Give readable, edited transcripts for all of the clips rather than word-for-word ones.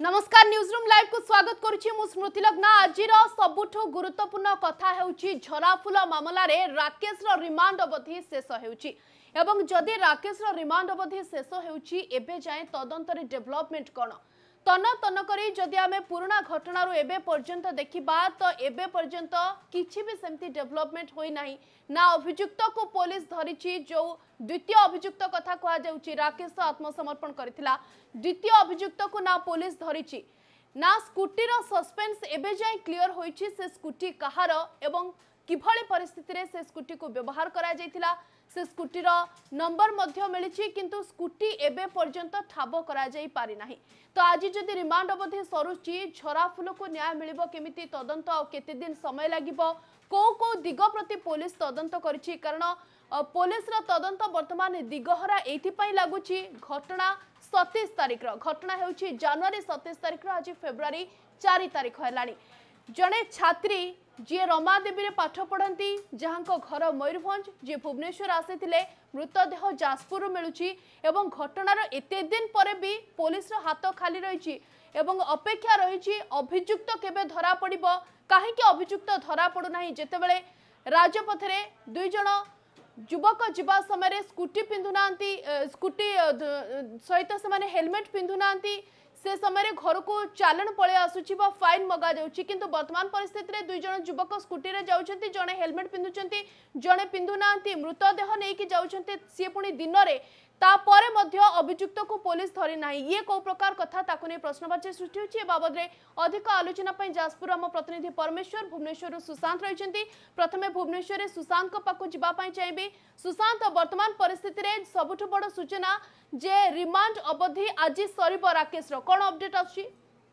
नमस्कार news room live को स्वागत करुछि मु स्मृति लग्ना। आज सबुठ गुरुत्वपूर्ण कथा हेउछि झराफुल मामला रे राकेश रो रिमांड अवधि शेष हेउछि एवं जदि राकेश रो रिमांड अवधि शेष हेउछि एबे जाय तदंतरी डेवलपमेंट कोन तन तन करी जदि आमे पुराना घटना रो एबे पर्यंत देखिबा तो एबे पर्यंत किछि भी सेमती डेवलपमेंट होई नाही ना अभियुक्त को पुलिस धरिछि। जो द्वितीय अभियुक्त कथा कहा जाउछि राकेश तो आत्मसमर्पण करथिला, द्वितीय अभियुक्त को ना पुलिस धरिछि ना स्कूटी रो सस्पेंस एबे जाय क्लियर होइछि से स्कूटी कहार एवं किभଳି परिस्थिति रे से स्कूटी को व्यवहार करा जायथिला, से स्कूटी रो नंबर मध्य मिलिछि किंतु स्कूटी एबे पर्यंत ठाब करा जाई पारि नाही। तो आज जदि रिमांड अवधि सरुछि झराफुल को न्याय मिलिबो केमिति तदंत आ केते दिन समय लागिबो को दिग प्रति पुलिस तदंत करिछि कारण पुलिस रो तदंत वर्तमान दिगहरा एथि पई लागुछि। घटना 27 तारिख रो घटना हेउछि जनवरी 27 तारिख रो आज फेब्रुआरी 4 तारिख हेलानी। जणे छात्री जी रमा देवी रे पाठ पढ़ती जहां घर मयूरभंज जी भुवनेश्वर आसीथिले मृतदेह जाजपुर मिलुछि एवं घटनार एते दिन पर भी पुलिस रो हाथ खाली रहिछि एवं अपेक्षा रहिछि अभियुक्त केबे धरा पड़िबो। काहेकि अभियुक्त धरा पड़ु नाही जेतेबेले राजपथरे दुई जण युवक जीवा समय स्कूटी पिंधु नांती स्कूटी सहित से हेलमेट पिंधु नांती से समय घर को चालन पळे आसुछि बा फाइन मगा जाउछि किंतु वर्तमान परिस्थिति रे दुई जण युवक स्कूटी रे जाउछंती जणे हेलमेट पिंधुचंती जणे पिंधु नांती मृतदेह नेकी जाउछंती सी पुणी दिन रे तापरे मध्य अभियुक्त को पुलिस धरी नाही। ये को प्रकार कथा ताकु ने प्रश्नवाची सृष्टि होछि। बाबद रे अधिक आलोचना पई जाजपुर हम प्रतिनिधि परमेश्वर भुवनेश्वर सुशांत रहिसंती। प्रथमे भुवनेश्वर रे सुशांत को पाकु जिबा पई चाहेबी। सुशांत वर्तमान परिस्थिति रे सबुठ बड़ सूचना जे रिमांड अवधि आज सरीब राकेश रो कोन अपडेट आछि?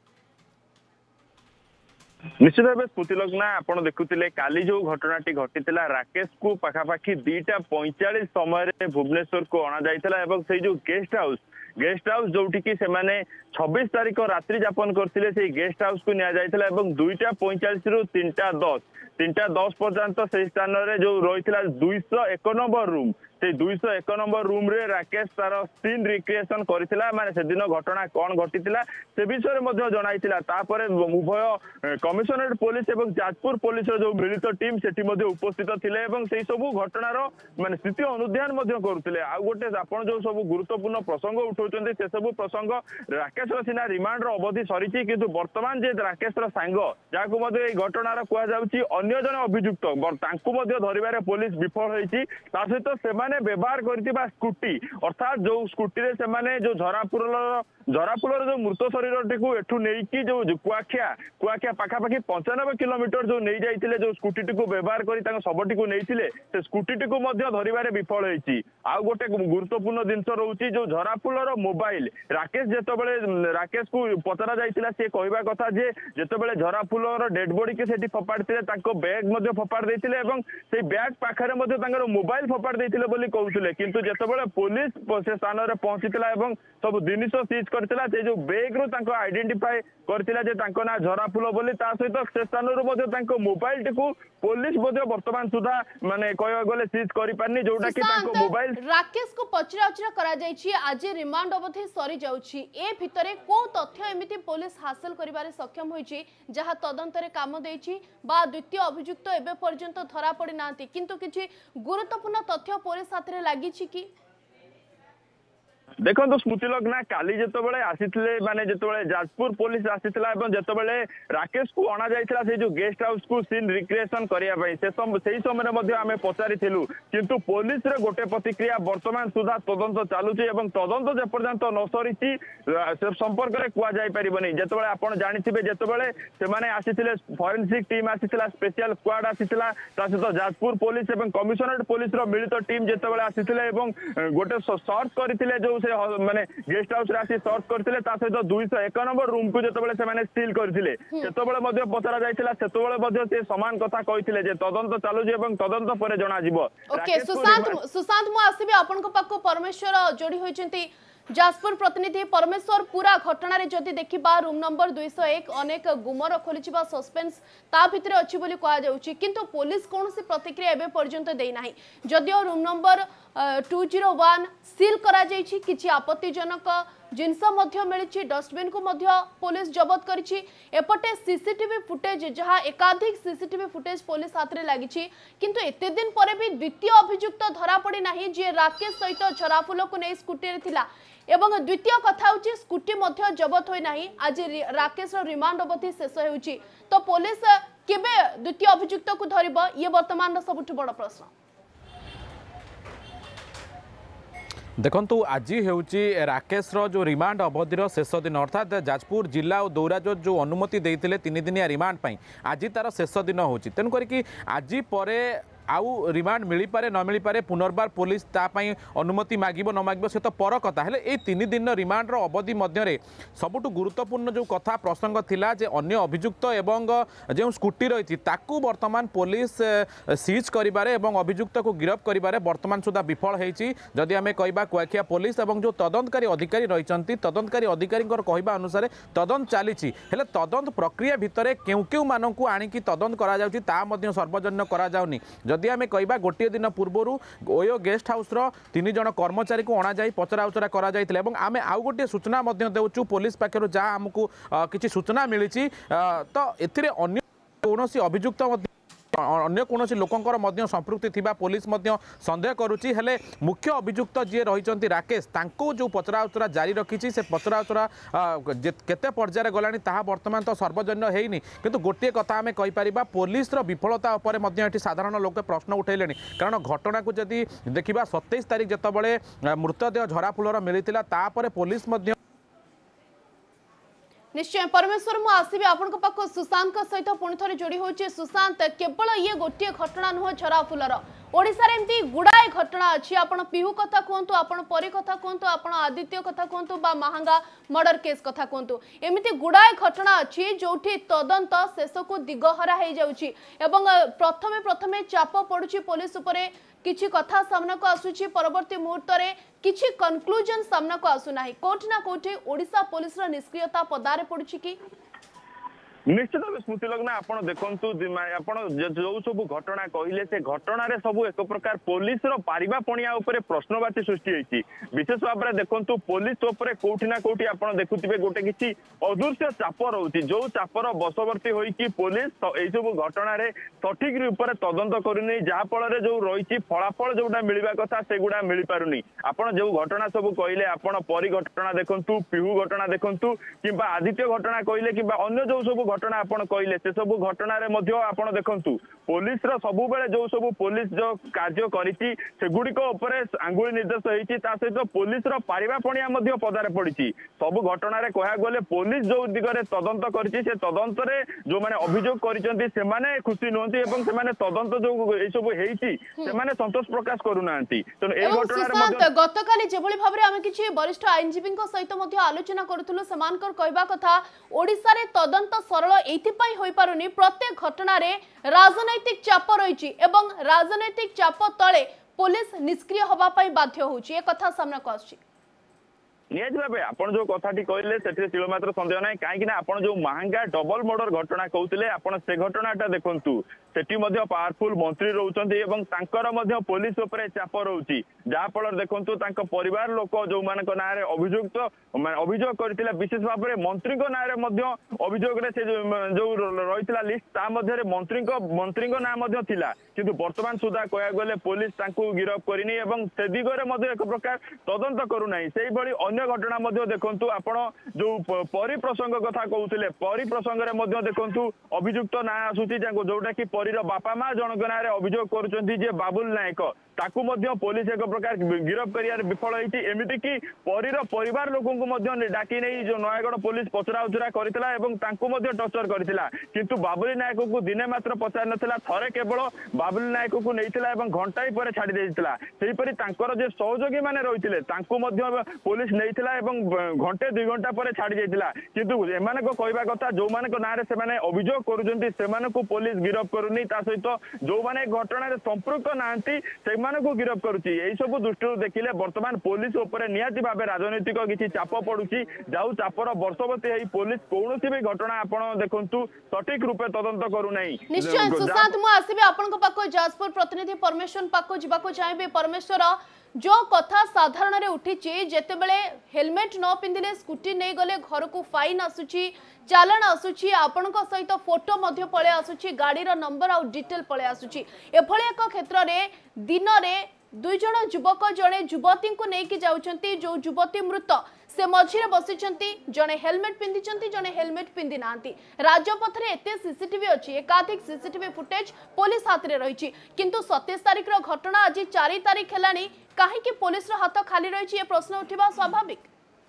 निश्चित भाव स्मृति लग्ना आप देखुले काली जो घटनाटी घटीला राकेश को पखापाखि 2:45 समय भुवनेश्वर को अणा जाइथिला से जो गेस्ट हाउस जोटी की से 26 तारिख रात्रि यापन करथिले से गेस्ट हाउस को निया जाइथिला 2:45 रु 3:10 पर्यंत से स्थान रे जो रहिथिला 201 नंबर रूम से 201 नंबर रूम रे राकेश तार सीन रिक्रिएशन करथिला माने से दिन घटना कोन घटितिला से विषय मध्ये जणाइतिला। तापरे उभय कमिशनरेट पुलिस एवं जाजपुर पुलिस जो मिलित टीम सेठी मध्ये उपस्थित थिले एवं से सब घटनार माने स्थिति अनुध्यान मध्ये करुथिले। आ गोटे आपण जो सब गुरुत्वपूर्ण प्रसंग उठाउचंती से सब प्रसंग राकेश रो सिना रिमांड रो अवधि सरीची किंतु वर्तमान जे राकेश रो सांग जाको मध्ये ए घटनार कुआ जाउची अन्य जन अभियुक्त तांकु मध्ये धरिबारे पुलिस विफल होईची। ता सहित सेमाने व्यवहार करथिबा स्कूटी अर्थात जो स्कूटी रे सेमाने जो झरापुर जो मृत शरीर टी एठू नहीं जो कुआखिया पाखापाखि 95 किलोमीटर जो नहीं जाइथिले जो स्कूटी टी को व्यवहार करी तांको सबटी को नैथिले से स्कूटी टी को मध्ये धरिबारे विफल होईची। आ गोटे गुरुत्वपूर्ण जिंस रहउची जो झरापुर मोबाइल राकेश जेतेबेले राकेश को पचरा जाइथिला से कहबा कथा जे जेतेबेले झरापुर डेड बॉडी के सेठी फपाड़थिले तांको बैग मध्ये फपाड़ देथिले एवं से बैग पाखरे मध्ये तांकर मोबाइल फपाड़ देथिले बोली कहउथिले किंतु जेतेबेले पुलिस से स्थान रे पहुंचीतिला एवं सब जिनिस सीज करथिला से जो बैग रो तांको आइडेंटिफाई करथिला जे तांको ना झराफुल बोली ता सहित से स्थान रो मध्ये तांको मोबाइल टिकु पुलिस मध्ये वर्तमान सुधा माने कहबा गले सीज करि पारनी जोटा कि तांको मोबाइल राकेश को पचरा उचरा करा जायछि। आज रिमांड अवधि सरी जाउछि ए भितरे को तथ्य एमिति पुलिस हासिल करिबारे सक्षम होइछि जहा तदंतरे काम देछि बा द्वितीय अभियुक्त एबे पर्यंत धरा पड़ी नांती किंतु किछि गुरुत्वपूर्ण तथ्य पुलिस साथरे लागिछि कि देखो तो स्मृति लग्ना काली जेतेबेले आसीथिले माने जेतेबेले जाजपुर पुलिस आसीथिला एवं जेतेबेले राकेश को अणा जाइथिला से जो गेस्ट हाउस को सीन रिक्रिएशन करिया पई से समय मध्ये आमे पचारिथिलु किंतु पुलिस रे गोटे प्रतिक्रिया वर्तमान सुधा तदंत चालुची एवं तदंत जे पर्यंत न सरीची से संपर्क रे कुआ जाई परिबनी। जेतेबेले आपण जानिथिबे जेतेबेले से माने आसीथिले फोरेंसिक टीम आसीथिला स्पेशल स्क्वाड आसीथिला ता सहित जाजपुर पुलिस एवं कमिशनरेट पुलिस रो मिलित टीम जेतेबेले आसीथिले एवं गोटे सर्च करथिले जो से माने गेस्ट हाउस रासी सर्च करथिले ता सहित 201 नंबर रूम को जेतेबेले से माने सील करथिले सेतेबेले मध्ये पचरा जाइथिला सेतेबेले मध्ये से समान कथा कहिथिले जे तदंत चालू जे एवं तदंत परे जणा जिवो। ओके सुशांत मु आसीबे आपन को पाको परमेश्वर जोडी होइचंती जाजपुर प्रतिनिधि परमेश्वर पूरा घटना रे जदि देखिबा रूम नंबर 201 अनेक गुमर खोलिचिबा सस्पेंस ता भितरे अछि बोली कहा जाउछि किंतु पुलिस कोनोसी प्रतिक्रिया एबे पर्यंत देई नाही। जदियो रूम नंबर 201 सील करा जाइछि किछि आपत्तिजनक जिनस मिली डस्टबिन को पुलिस जबत करिछि। एपटे सीसीटीवी फुटेज जहां एकाधिक सीसीटीवी फुटेज पुलिस हाथ में लगी किंतु एते दिन पर भी द्वितीय अभियुक्त धरा पड़ी नाही जे राकेश सहित झराफुल को नहीं स्कूटी रे थिला एवं द्वितीय कथा होची स्कूटी मध्य जबत होई नाही। आज राकेश रिमांड अवधि शेष होउची तो पुलिस केबे द्वितीय अभियुक्त को धरिबो ये वर्तमान सबुठ बड़ प्रश्न। देखंतु आज हेउची राकेश जो रिमांड अवधिर शेष दिन अर्थात जाजपुर जिला और दौराजज जो अनुमति देते 3 दिनिया रिमांड पाई आज तार शेष दिन होची तेन करिकी आज परे आउ रिमांड मिली पारे न मिली पारे पुनर्बार पुलिस तापाई अनुमति मागिबो न मागिबो से तो पर कथा हेले ए 3 दिन रिमांड रो अवधि मध्य सबुठु गुरुत्वपूर्ण जो कथा प्रसंग थिला जे अन्य अभियुक्त एवं जो स्कूटी रही ताकू वर्तमान पुलिस सीज करिबारे एवं अभियुक्त को गिरफ करिबारे वर्तमान सुधा विफल हेछि। जदि आमे कहबा कुआखिया पुलिस एवं जो तदंतकारी अधिकारी रहिसंती तदंतकारी अधिकारी कहबा अनुसार तदंत चलीछि हेले तदंत प्रक्रिया भितरे केउ केउ मानकु आनिकी तदंत करा जाउछि ता मध्य सर्वजन्य करा जाउनी। जदि आमे कहबा गोटे दिन पूर्वर ओयो गेस्ट हाउस रो 3 जण कर्मचारी को अणा जाई पचरा उचरा करा जाइतले एवं आमे आउ गोटे सूचना मध्य देउछु पुलिस पाखरो जा हमकु किछि सूचना मिलिछि तो एथिरे अन्य कोनोसी अभियुक्त अन्य कोनोसी लोकंकर मध्य संपृक्ति थिबा पुलिस मध्य संदेह करुछि हेले मुख्य अभियुक्त जे रहिचंती राकेश तांको जो पचरा उचरा जारी रखिछि से पचरा उचरा केते पर्यायर गलानी ताहा वर्तमान तो सर्वजन्य हेइनी किंतु गोटे कथा आमे कहि परिबा पुलिस रो विफलता उपरे मध्य एठी साधारण लोक प्रश्न उठैलेनी कारण घटना को जदि देखिबा 27 तारिख जतबळे मृतदेह झराफुलर मिलितिला तापरे पुलिस मध्य निश्चय परमेश्वर मु आसीबे आपन को पाखो सुशांत सहित पुणी थरे जोड़ी होचे। सुशांत केवल ये गोटे घटना नुह झराफुलर ओडिसा रे एमती गुडाए घटना अछि आपण पिहु कथा कहंतु आपण परी कथा कहंतु आपण आदित्य कथा कहंतु बा महांगा मर्डर केस कथा कहंतु एमिति गुडाए घटना अछि जोठी तदंत शेष को दिगहरा हे जाउछि एवं प्रथमे चाप पडुछि पुलिस उपरे किछि कथा सामना को आसुछि परवर्ती मुहूर्त रे किछि कंक्लूजन सामना को आसु नाही कोठी ना कोठी ओडिसा पुलिस रो निष्क्रियता पदारे पडुछि कि निश्चित भाव स्मृति लग्न आप देखु जो सब घटना कहले से घटना सब एक प्रकार पुलिस पारिबा पणिया प्रश्नवाची सृष्टि होती विशेष भाव में देखु पुलिस कोठी ना कोठी आप देखुवे गोटे किसी अदृश्य चाप रोचे जो चापर बशवर्ती होगी पुलिस सब घटना सठिक रूप से तदंत करनी जहाँफल जो रही फलाफल जोटा मिलवा कथा से गुड़ा मिल पारुनी आप जो घटना सब कहले आप परी घटना देखु पिहू घटना देखु कि आदित्य घटना कहले कि अन्य जो सब घटना आपण कहले से सब घटना रे मध्य आपण देखंतु पुलिस रो सब बेले जो सब पुलिस जो कार्य करिछि से गुडी को ऊपर आंगुली निर्देश होईछि ता सहित पुलिस रो पारिबा पणिया मध्य पदारे पड़िछि सब घटना रे कहया गले पुलिस जो दिगरे तदंत करिछि से तदंत रे जो माने अभियोग करिसंती से माने खुशी नहंती एवं से माने तदंत जो ए सब हेइछि से माने संतोष प्रकाश करूनांती तो ए घटना रे मध्य गतकाली जेभଳି भाबरे आमे किछि वरिष्ठ आईनजीवी को सहित मध्य आलोचना करथुलु समानकर कहबा कथा ओडिसा रे तदंत सरल एथिपाई होई पारुनी प्रत्येक घटना रे राजनैतिक चाप रही एवं राजनैतिक चाप तले पुलिस निष्क्रिय होबा पई बाध्य होउची ए कथा सामना को आछि निहाती भाव आप जो कथाटी कहले से तिलमात्र संदेह ना कहीं आप जो महंगा डबल मर्डर घटना कहते आप से घटनाटा देखु सेठी पावरफुल मंत्री रोचे पुलिस उपरे चाप रोचे जहाँफल देखु परिवार लोक जो मान ना अभियुक्त अभियोग करथिला विशेष भाव में मंत्री ना अभियोग जो रही लिस्ट ता मंत्री ना थिला किंतु वर्तमान सुधा कह गले पुलिस गिरफ करनी से दिगरे एक प्रकार तदंत करूना से अन्य घटना देखु आपण जो परी प्रसंग कथा कहते परी प्रसंग देखु अभियुक्त ना आसूची जोटा कि परीर बापा माँ जनक ना अभियोग कर बाबुल नायक ताकू पुलिस एक प्रकार गिरफ कर विफल होती एमती कि परीर परिवार लोक डाकी नहीं जो नयागढ़ पुलिस पचरा उचरा करथिला टर्चर करथिला किंतु बाबुली नायक को दिने मात्र पचार नथिला थरे केवल बाबुली नायक को नैथिला घंटाई पर छाड़ी देइथिला सेहीपरि तांकर जे सहयोगी माने रहिथिले तांको पुलिस नैथिला घंटे 2 घंटा पर छाड़ी देइथिला किंतु एमाने को कहबा कथा जो माने को नारे से माने अभियोग करूजंती से माने को पुलिस गिरफ करूनी ता सहित जो माने घटना रे संपर्क नांती से माने को गिरफ करूची एई सब दृष्टि देखिले वर्तमान पुलिस ऊपर निहाती भाबे राजनीतिक किछि चाप पडुची जाउ चापर वर्षवती हेई पुलिस कोनोसी भी घटना आपण देखंतु सठिक रूपे तदंत करू नाही निश्चय सुशांत मु आसीबे आपन को पाको जाजपुर प्रतिनिधि परमेश्वर पाको जिबाको चाहेबे परमेश्वर जो कथा साधारण रे उठी जेते बेले हेलमेट न पिंधिले स्कूटी नहीं गले घर को फाइन आसुची चालान आसुची आपणक सहित फोटो मध्य पळे आसुची गाड़ीर नंबर आ डिटेल पळे आसुची एभली एक क्षेत्र रे दिन रे दुई जण युवक जड़े युवती को लेकिन जाउछंती जो युवती मृत से मझिरे बसिचंती जड़े हेलमेट पिंधिचंती जड़े हेलमेट पिंधि नांती राजपथ रे एते सीसीटीवी अछि एकाधिक सीसीटीवी फुटेज पुलिस हाथ रे रहिछि किंतु 27 तारिख रो घटना आज 4 तारिख हेलानी काहे कि पुलिस रो हाथ खाली रहिछि ए प्रश्न उठिबा स्वाभाविक।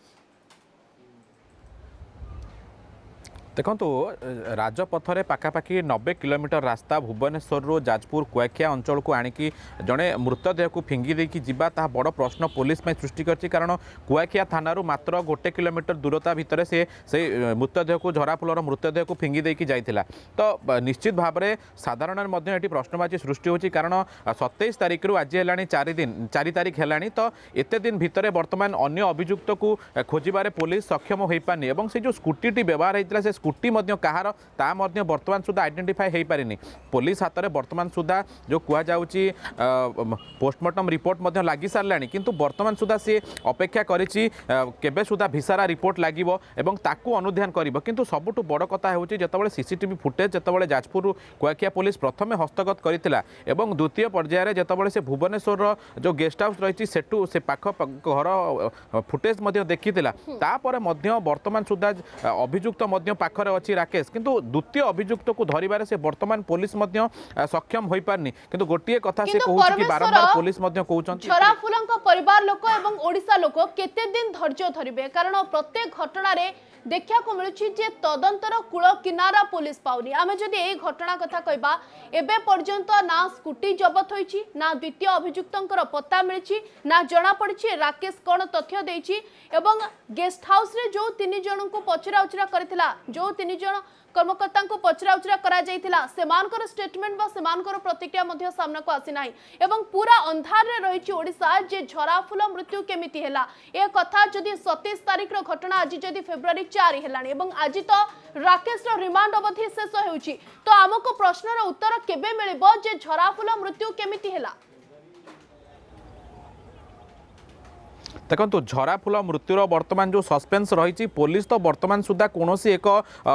देखो राजपथरे पाखापाखि 90 किलोमीटर रास्ता भुवनेश्वर जाजपुर कुआखिया अंचल को आणिकी जड़े मृतदेह को फिंगी देकी जीवा ता बड़ प्रश्न पुलिस में सृष्टि करछि कारण कुआखिया थाना मात्र 1 किलोमीटर दूरता भितर से मृतदेह को झराफुलर मृतदेह को फिंगी देकी जाइथिला तो निश्चित भाव में साधारण ये प्रश्नवाची सृष्टि होछि कारण 27 तारिख रु आज हेलानी 4 तारिख हेलानी तो एते दिन भितर वर्तमान अन्य अभियुक्त को खोजिबारे पुलिस सक्षम हो पारनी एवं से जो स्कूटी व्यवहार होता है स्कूटी कहार ता वर्तमान सुधा आइडेंटिफाई हो पारिनी पुलिस हाथ में वर्तमान सुधा जो कहुच्छी पोस्टमार्टम रिपोर्ट लगी सारा किंतु वर्तमान सुधा सी अपेक्षा करिछि केबे सुधा भिसारा रिपोर्ट लागिबो एवं ताकू अनुध्यान करिबो किंतु सबुठु बड़ कथा होछि जेतेबेले सीसीटीवी फुटेज जेतेबेले जाजपुर कुआखिया पुलिस प्रथमे हस्तगत करितिला एवं द्वितीय पर्यायर जेतेबेले से भुवनेश्वर जो गेस्ट हाउस रही सेठू से पाख घर फुटेज देखिथिला तापर वर्तमान सुधा अभियुक्त पाखरे अच्छी राकेश किंतु द्वितीय अभियुक्त को धरिबारे से वर्तमान पुलिस सक्षम हो पारनी किंतु गोटे कथा से कहूछि कि बारंबार पुलिस कहउछंती झराफुलंक परिवार लोक एवं ओडिसा लोक केते दिन धैर्य धरिबे कारण प्रत्येक घटना रे देखा को मिलुछि जे तदंतर कूल किनारा पुलिस पाउनी आमे जदि एई घटना कथा कहबा एबे पर्यंत ना स्कूटी जबत होईछि ना द्वितीय अभियुक्तंकर पत्ता मिलछि ना जणा पड़छि राकेश कोन तथ्य देछि एवं गेस्ट हाउस रे जो 3 जण को पचरा उचरा करथिला जो 3 जण कर्मकर्ता को पचरा उचरा करा जाइथिला सेमानकर स्टेटमेंट बा सेमानकर प्रतिक्रिया मध्य सामना को आसी नाही एवं पूरा अंधार रे रहिछि ओडिसा जे झराफुल मृत्यु केमिति हेला ए कथा जदि 27 तारिख रो घटना आज जदि फेब्रुआरी 4 हेलानी एवं आज तो राकेश रो रिमांड अवधि शेष हेउछि तो हमको प्रश्न रो उत्तर केबे मिलिबो जे झराफुल मृत्यु केमिति हेला। देखो झराफुल मृत्युर वर्तमान जो सस्पेंस रही पुलिस तो वर्तमान सुधा कौन एक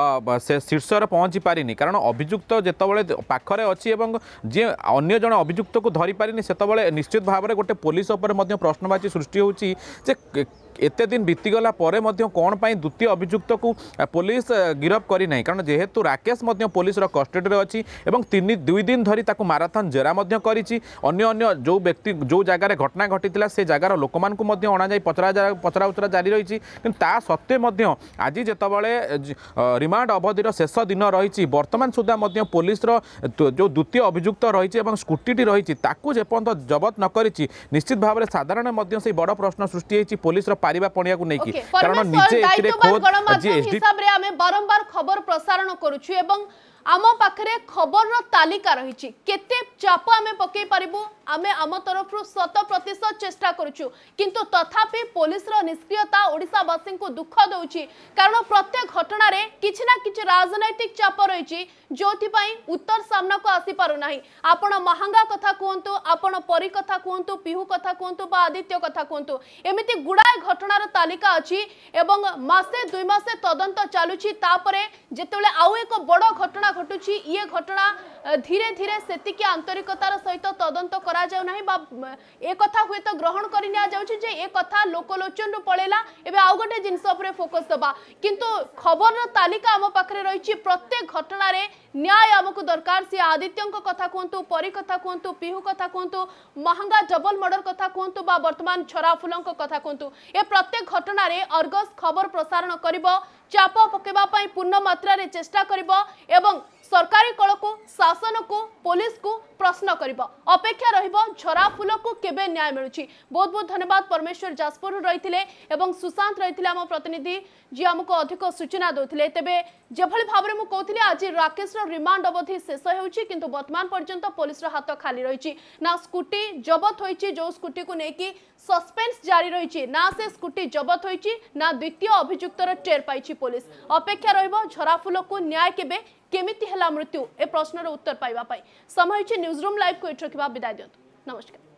शीर्ष पहुँची पारिनी कारण अभियुक्त जितेबाला पाखरे अच्छी जी अन्य जन अभियुक्त को धरी पारिनी से निश्चित भाव में गोटे पुलिस उपर प्रश्नवाची सृष्टि होची जे एते दिन बीतीगला परे कौन पाई द्वितीय अभियुक्त को पुलिस गिरफ करी नहीं कारण जेहेतु राकेश पुलिस कस्टडी अच्छी और 2 दिन धरी ताकू माराथन जेरा करिछि अन्य जो व्यक्ति जो जगार घटना घटी से जगार लोक मानू अणा जाए पचरा उचरा जारी रही ता सत्वे आज जितेबाला रिमांड अवधिर शेष दिन रही वर्तमान सुधा पुलिस जो द्वितीय अभियुक्त रही स्कूटी रही जेपर्यंत जबत न करिछि निश्चित भाव में साधारण से बड़ प्रश्न सृष्टि होती पुलिस पारिबा पणिया को नहीं कारण निजे एथिरे खोद हिसाब रे हमें बारंबार खबर प्रसारण करूछु एवं आम पाखरे खबर रो तालिका रही केते चाप आमे पकई पारिबु आमे आम तरफ 100% चेष्टा करूछु किंतु तथापि पुलिस रो निष्क्रियता ओडिसावासी को दुख दउछि कारण प्रत्येक घटना रे किछि ना किछि राजनैतिक चाप रही जोथि पई उत्तर सामना को आसी पारु नाही आपण महंगा कथा कहंतु आपण परी कथा कहंतु पिहु कथा कहंतु बा आदित्य कथा कहंतु एमिति गुडाय घटनार तालिका अछि एवं मासे 2 मासे तदंत चालुछि तापरे जेतेले आउ एक बड़ घटना घटुछि ये घटना धीरे धीरे सेतिकी आंतरिकतार सहित तदंत करा जाउ नाही बा ए कथा हुए तो ग्रहण करि निया जाउछि जे ए कथा लोकलोचन रु पळेला एबे आउ गोटे जिंस उपरे फोकस दबा किंतु खबर रो तालिका हम पाखरे रहिछि प्रत्येक घटना रे न्याय हमको दरकार से आदित्यंक कथा कहतु परी कथा कहतु पिहु कथा कहतु महंगा डबल मर्डर कथा कहतु बा वर्तमान झराफुलंक कथा कहतु ए प्रत्येक घटना रे अर्गस खबर प्रसारण करिबो चाप पकेबा पई पूर्ण मात्रा रे चेष्टा करिबो एवं सरकारी कल को शासन को पुलिस को प्रश्न करिबो अपेक्षा रहिबो झराफुल को केबे न्याय मिलुछि। बहुत बहुत धन्यवाद परमेश्वर जाजपुर रहिथिले एवं सुशांत रहिथिले हम प्रतिनिधि जी हमको अधिक सूचना दोथिले तेबे जेभली भाबरे मु कहथिले आज राकेश रो रिमांड अवधि शेष हेउछि किंतु वर्तमान पर्यंत पुलिस रो हाथ खाली रहिछि ना स्कूटी जबत होइछि जो स्कूटी को नेकी सस्पेंस जारी रहिछि ना से स्कूटी जबत होइछि ना द्वितीय अभियुक्तर टेर पाइछि पुलिस अपेक्षा रहिबो झराफुल को न्याय केबे केमिति हला मृत्यु ए प्रश्नर उत्तर पाइबा पाई समय न्यूज रूम लाइव को एठ रखिबा विदाय दियंतु नमस्कार।